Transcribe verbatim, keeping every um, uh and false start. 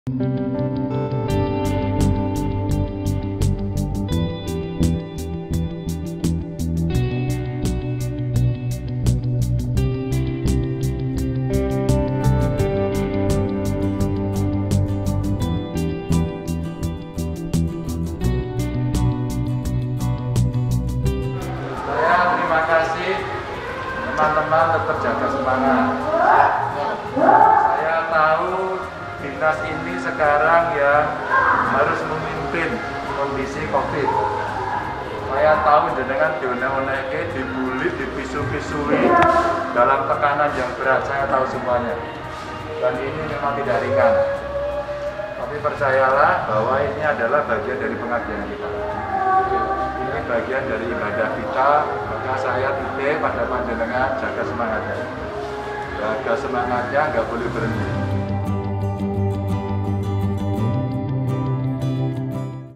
Terima kasih teman-teman, tetap jaga semangat. Saya tahu dinas ini sekarang ya harus memimpin kondisi COVID. Saya tahu jenengan dionek-oneke, dibully, dipisu-pisui dalam tekanan yang berat. Saya tahu semuanya. Dan ini memang tidak ringan. Tapi percayalah bahwa ini adalah bagian dari pengabdian kita. Ini bagian dari ibadah kita. Maka saya titip pada panjenengan, jaga semangatnya. Jaga semangatnya, nggak boleh berhenti.